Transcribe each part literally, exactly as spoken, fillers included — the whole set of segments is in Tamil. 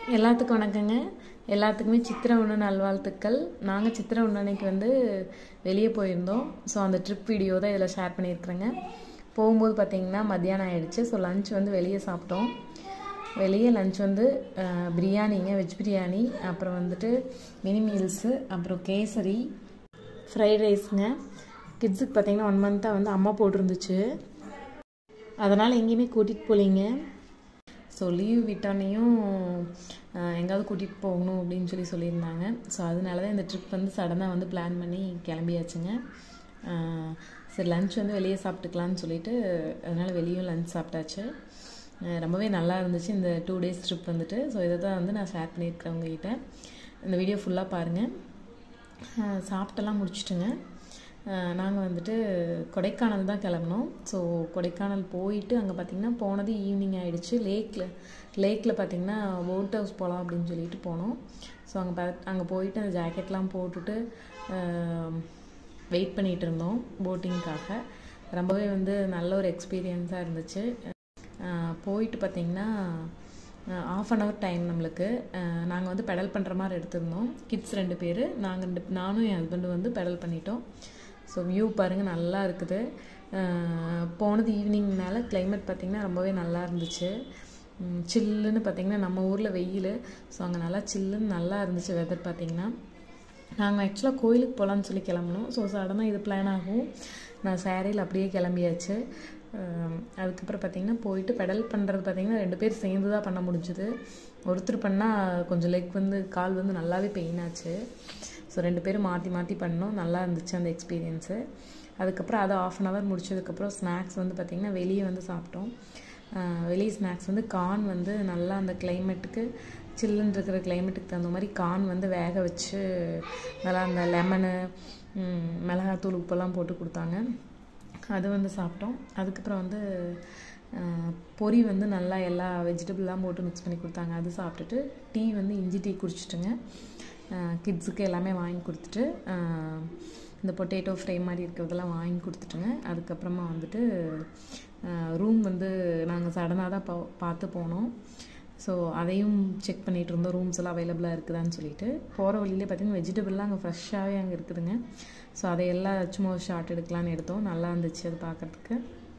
எல்லாத்துக்கும் வணக்கங்க. எல்லாத்துக்குமே சித்திரை ஒன்று நல்வாழ்த்துக்கள். நாங்கள் சித்திரை ஒன்று அன்னைக்கு வந்து வெளியே போயிருந்தோம். ஸோ அந்த ட்ரிப் வீடியோ தான் இதில் ஷேர் பண்ணியிருக்கிறேங்க. போகும்போது பார்த்திங்கன்னா மத்தியானம் ஆகிடுச்சு. ஸோ லன்ச் வந்து வெளியே சாப்பிட்டோம். வெளியே லன்ச் வந்து பிரியாணிங்க, வெஜ் பிரியாணி, அப்புறம் வந்துட்டு மினி மீல்ஸு, அப்புறம் கேசரி, ஃப்ரைட் ரைஸுங்க. கிட்ஸுக்கு பார்த்திங்கன்னா ஒன் மந்த்தாக வந்து அம்மா போட்டிருந்துச்சு. அதனால் எங்கேயுமே கூட்டிகிட்டு போகலிங்க. ஸோ லீவ் விட்டானையும் எங்கேயாவது கூட்டிகிட்டு போகணும் அப்படின்னு சொல்லி சொல்லியிருந்தாங்க. ஸோ அதனால தான் இந்த ட்ரிப் வந்து சடனாக வந்து பிளான் பண்ணி கிளம்பியாச்சுங்க. சரி லன்ச் வந்து வெளியே சாப்பிட்டுக்கலான்னு சொல்லிட்டு அதனால் வெளியும் லன்ச் சாப்பிட்டாச்சு. ரொம்பவே நல்லா இருந்துச்சு இந்த டூ டேஸ் ட்ரிப் வந்துட்டு. ஸோ இதை தான் வந்து நான் ஷேர் பண்ணியிருக்கேன் உங்ககிட்ட. இந்த வீடியோ ஃபுல்லாக பாருங்கள். சாப்பிட்டெல்லாம் முடிச்சுட்டுங்க நாங்கள் வந்துட்டு கொடைக்கானல் தான் கிளம்பினோம். ஸோ கொடைக்கானல் போயிட்டு அங்கே பார்த்திங்கன்னா போனது ஈவினிங் ஆகிடுச்சு. லேக்கில் லேக்கில் பார்த்திங்கன்னா போட் ஹவுஸ் போகலாம் அப்படின்னு சொல்லிட்டு போனோம். ஸோ அங்கே ப அங்கே போயிட்டு அந்த ஜாக்கெட்லாம் போட்டுட்டு வெயிட் பண்ணிகிட்டு இருந்தோம் போட்டிங்காக. ரொம்பவே வந்து நல்ல ஒரு எக்ஸ்பீரியன்ஸாக இருந்துச்சு. போயிட்டு பார்த்திங்கன்னா ஆஃப் அன் ஹவர் டைம் நம்மளுக்கு. நாங்கள் வந்து பெடல் பண்ணுற மாதிரி எடுத்திருந்தோம். கிட்ஸ் ரெண்டு பேர், நாங்கள் ரெண்டு நானும் என் ஹஸ்பண்டும் வந்து பெடல் பண்ணிட்டோம். ஸோ வியூ பாருங்கள் நல்லா இருக்குது. போனது ஈவினிங்னால கிளைமேட் பார்த்திங்கன்னா ரொம்பவே நல்லா இருந்துச்சு. சில்லுன்னு பார்த்திங்கன்னா நம்ம ஊரில் வெயில். ஸோ அங்கே நல்லா சில்லுன்னு நல்லா இருந்துச்சு வெதர் பார்த்திங்கன்னா. நாங்கள் ஆக்சுவலாக கோயிலுக்கு போகலான்னு சொல்லி கிளம்புனோம். ஸோ சடனாக இது பிளான் ஆகும். நான் சேரீயில் அப்படியே கிளம்பியாச்சு. அதுக்கப்புறம் பார்த்திங்கன்னா போயிட்டு பெடல் பண்ணுறது பார்த்திங்கன்னா ரெண்டு பேர் சேர்ந்து தான் பண்ண முடிஞ்சுது. ஒருத்தர் பண்ணால் கொஞ்சம் லெக் வந்து கால் வந்து நல்லாவே பெயின் ஆச்சு. ஸோ ரெண்டு பேரும் மாற்றி மாற்றி பண்ணோம். நல்லா இருந்துச்சு அந்த எக்ஸ்பீரியன்ஸு. அதுக்கப்புறம் அதை ஆஃப் அன் ஹவர் முடிச்சதுக்கப்புறம் ஸ்நாக்ஸ் வந்து பார்த்திங்கன்னா வெளியே வந்து சாப்பிட்டோம். வெளியே ஸ்நாக்ஸ் வந்து கார்ன் வந்து நல்லா அந்த கிளைமேட்டுக்கு சில்லுன்னு இருக்கிற கிளைமேட்டுக்கு தகுந்த மாதிரி கார்ன் வந்து வேக வச்சு நல்லா அந்த லெமனு, மிளகாத்தூள், உப்பெல்லாம் போட்டு கொடுத்தாங்க. அது வந்து சாப்பிட்டோம். அதுக்கப்புறம் வந்து பொரி வந்து நல்லா எல்லா வெஜிடபிள்லாம் போட்டு மிக்ஸ் பண்ணி கொடுத்தாங்க. அது சாப்பிட்டுட்டு டீ வந்து இஞ்சி டீ குடிச்சிட்டுங்க. கிட்ஸுக்கு எல்லாமே வாங்கி கொடுத்துட்டு இந்த பொட்டேட்டோ ஃப்ரை மாதிரி இருக்கிறதெல்லாம் வாங்கி கொடுத்துட்டுங்க. அதுக்கப்புறமா வந்துட்டு ரூம் வந்து நாங்கள் சடனாக தான் பா பார்த்து போனோம். ஸோ அதையும் செக் பண்ணிகிட்டு இருந்தோம், ரூம்ஸ் எல்லாம் அவைலபிளாக இருக்குதான்னு சொல்லிட்டு. போகிற வழியிலே பார்த்திங்கன்னா வெஜிடபிள்லாம் அங்கே ஃப்ரெஷ்ஷாகவே அங்கே இருக்குதுங்க. ஸோ அதையெல்லாம் சும்மா ஒரு ஷார்ட் எடுக்கலான்னு எடுத்தோம். நல்லா இருந்துச்சு அது பார்க்குறதுக்கு.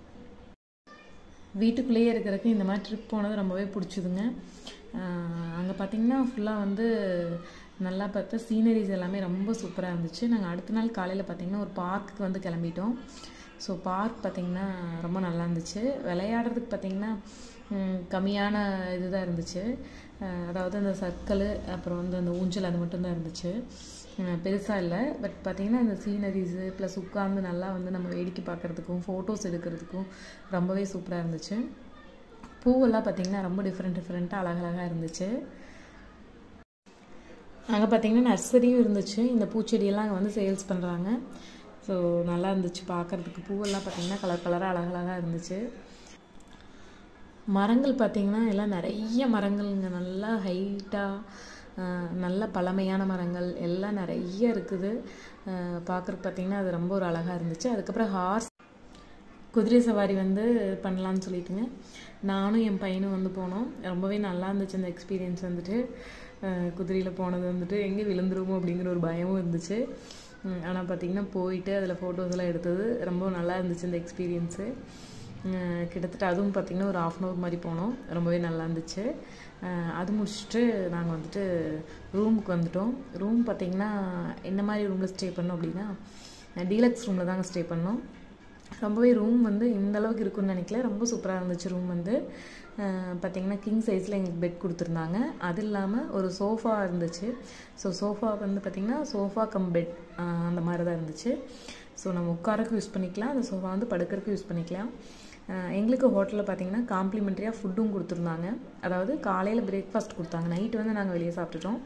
வீட்டுக்குள்ளேயே இருக்கிறதுக்கு இந்த மாதிரி ட்ரிப் போனது ரொம்பவே பிடிச்சிதுங்க. அங்கே பார்த்திங்கன்னா ஃபுல்லாக வந்து நல்லா பார்த்தா சீனரிஸ் எல்லாமே ரொம்ப சூப்பராக இருந்துச்சு. நாங்கள் அடுத்த நாள் காலையில் பார்த்திங்கன்னா ஒரு பார்க்குக்கு வந்து கிளம்பிட்டோம். ஸோ பார்க் பார்த்திங்கன்னா ரொம்ப நல்லா இருந்துச்சு. விளையாடுறதுக்கு பார்த்திங்கன்னா கம்மியான இது தான் இருந்துச்சு. அதாவது அந்த சர்க்கிள், அப்புறம் வந்து அந்த ஊஞ்சல், அது மட்டும்தான் இருந்துச்சு. பெருசாக இல்லை. பட் பார்த்திங்கன்னா அந்த சீனரிஸு ப்ளஸ் உட்காந்து நல்லா வந்து நம்ம வேடிக்கை பார்க்குறதுக்கும் ஃபோட்டோஸ் எடுக்கிறதுக்கும் ரொம்பவே சூப்பராக இருந்துச்சு. பூவெல்லாம் பார்த்திங்கன்னா ரொம்ப டிஃப்ரெண்ட் டிஃப்ரெண்ட்டாக அழகழகாக இருந்துச்சு. அங்கே பார்த்திங்கன்னா நர்சரியும் இருந்துச்சு. இந்த பூச்செடியெல்லாம் அங்கே வந்து சேல்ஸ் பண்ணுறாங்க. ஸோ நல்லா இருந்துச்சு பார்க்குறதுக்கு. பூவெல்லாம் பார்த்திங்கன்னா கலர் கலராக அழகழகாக இருந்துச்சு. மரங்கள் பார்த்திங்கன்னா எல்லாம் நிறைய மரங்கள்ங்க, நல்லா ஹைட்டாக நல்ல பழமையான மரங்கள் எல்லாம் நிறைய இருக்குது. பார்க்குறதுக்கு பார்த்திங்கன்னா அது ரொம்ப ஒரு அழகாக இருந்துச்சு. அதுக்கப்புறம் ஹார்ஸ் குதிரை சவாரி வந்து பண்ணலான்னு சொல்லிட்டுங்க நானும் என் பையனும் வந்து போனோம். ரொம்பவே நல்லா இருந்துச்சு அந்த எக்ஸ்பீரியன்ஸ் வந்துட்டு. குதிரையில் போனது வந்துட்டு எங்கே விழுந்துருமோ அப்படிங்கிற ஒரு பயமும் இருந்துச்சு. ஆனால் பார்த்திங்கன்னா போயிட்டு அதில் ஃபோட்டோஸ் எல்லாம் எடுத்தது ரொம்ப நல்லா இருந்துச்சு இந்த எக்ஸ்பீரியன்ஸு. கிட்டத்தட்ட அதுவும் பார்த்திங்கன்னா ஒரு ஆஃப் அன் ஹவர் மாதிரி போனோம். ரொம்பவே நல்லா இருந்துச்சு. அது முடிச்சுட்டு நாங்கள் வந்துட்டு ரூமுக்கு வந்துட்டோம். ரூம் பார்த்திங்கன்னா என்ன மாதிரி ரூமில் ஸ்டே பண்ணோம் அப்படின்னா டீலக்ஸ் ரூமில் தாங்க ஸ்டே பண்ணோம். ரொம்பவே ரூம் வந்து இந்தளவுக்கு இருக்குன்னு நினைக்கல. ரொம்ப சூப்பராக இருந்துச்சு ரூம் வந்து. பார்த்திங்கன்னா கிங் சைஸில் எங்களுக்கு பெட் கொடுத்துருந்தாங்க. அது இல்லாமல் ஒரு சோஃபா இருந்துச்சு. ஸோ சோஃபா வந்து பார்த்திங்கன்னா சோஃபா கம் பெட் அந்த மாதிரி தான் இருந்துச்சு. ஸோ நம்ம உட்காரக்கு யூஸ் பண்ணிக்கலாம், அந்த சோஃபா வந்து படுக்கிறதுக்கு யூஸ் பண்ணிக்கலாம். எங்களுக்கு ஹோட்டலில் பார்த்திங்கன்னா காம்ப்ளிமெண்ட்ரியாக ஃபுட்டும் கொடுத்துருந்தாங்க. அதாவது காலையில் பிரேக்ஃபாஸ்ட் கொடுத்தாங்க. நைட்டு வந்து நாங்கள் வெளியே சாப்பிட்டுட்டோம்.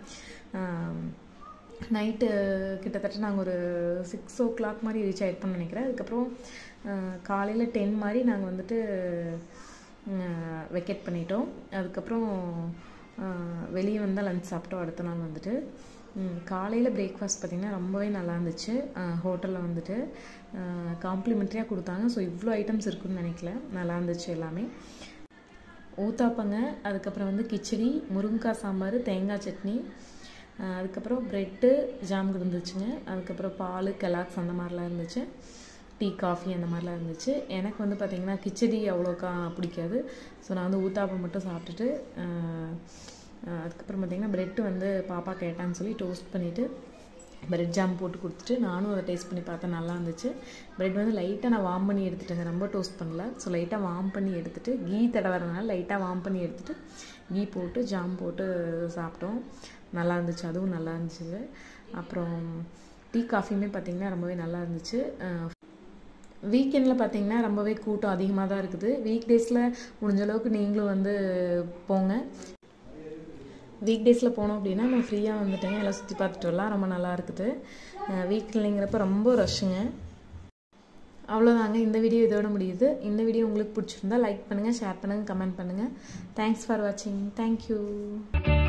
நைட்டு கிட்டத்தட்ட நாங்கள் ஒரு சிக்ஸ் ஓ கிளாக் மாதிரி ரீச் ஆகிருப்போம்னு நினைக்கிறேன். அதுக்கப்புறம் காலையில் டென் மாதிரி நாங்கள் வந்துட்டு வெக்கேட் பண்ணிட்டோம். அதுக்கப்புறம் வெளியே வந்தால் லஞ்ச் சாப்பிட்டோம். அடுத்த நாள் வந்துட்டு காலையில் பிரேக்ஃபாஸ்ட் பார்த்திங்கன்னா ரொம்பவே நல்லா இருந்துச்சு. ஹோட்டலில் வந்துட்டு காம்ப்ளிமெண்ட்ரியாக கொடுத்தாங்க. ஸோ இவ்வளோ ஐட்டம்ஸ் இருக்குதுன்னு நினைக்கல, நல்லா இருந்துச்சு எல்லாமே. ஊத்தாப்பங்க, அதுக்கப்புறம் வந்து கிச்சடி, முருங்கைக்காய் சாம்பார், தேங்காய் சட்னி, அதுக்கப்புறம் ப்ரெட்டு ஜாம் இருந்துச்சுங்க. அதுக்கப்புறம் பால், கெலாக்ஸ் அந்த மாதிரிலாம் இருந்துச்சு. டீ, காஃபி அந்த மாதிரிலாம் இருந்துச்சு. எனக்கு வந்து பார்த்திங்கன்னா கிச்சடி அவ்வளோக்கா பிடிக்காது. ஸோ நான் வந்து ஊத்தாப்பம் மட்டும் சாப்பிட்டுட்டு அதுக்கப்புறம் பார்த்திங்கன்னா ப்ரெட்டு வந்து பாப்பா கேட்டான்னு சொல்லி டோஸ்ட் பண்ணிவிட்டு ப்ரெட் ஜாம் போட்டு கொடுத்துட்டு நானும் அதை டேஸ்ட் பண்ணி பார்த்தேன். நல்லா இருந்துச்சு. ப்ரெட் வந்து லைட்டாக நான் வார்ம் பண்ணி எடுத்துட்டேங்க, ரொம்ப டோஸ்ட் பண்ணல. ஸோ லைட்டாக வார்ம் பண்ணி எடுத்துகிட்டு கீ தடவறதுனால லைட்டாக வார்ம் பண்ணி எடுத்துகிட்டு கீ போட்டு ஜாம் போட்டு சாப்பிட்டோம். நல்லா இருந்துச்சு, அதுவும் நல்லா இருந்துச்சு. அப்புறம் டீ, காஃபியுமே பார்த்திங்கன்னா ரொம்பவே நல்லா இருந்துச்சு. வீக்கெண்டில் பார்த்திங்கன்னா ரொம்பவே கூட்டம் அதிகமாக தான் இருக்குது. வீக் டேஸில் முடிஞ்ச அளவுக்கு நீங்களும் வந்து போங்க. வீக் டேஸில் போனோம் அப்படின்னா நம்ம ஃப்ரீயாக வந்துட்டேங்க, எல்லாம் சுற்றி பார்த்துட்டு வரலாம். ரொம்ப நல்லா இருக்குது. வீக்கெண்ட்லிங்கிறப்ப ரொம்ப ரஷ்ஷுங்க. அவ்வளோதாங்க, இந்த வீடியோ இதோட முடியுது. இந்த வீடியோ உங்களுக்கு பிடிச்சிருந்தா லைக் பண்ணுங்கள், ஷேர் பண்ணுங்கள், கமெண்ட் பண்ணுங்கள். தேங்க்ஸ் ஃபார் வாட்சிங். தேங்க்யூ.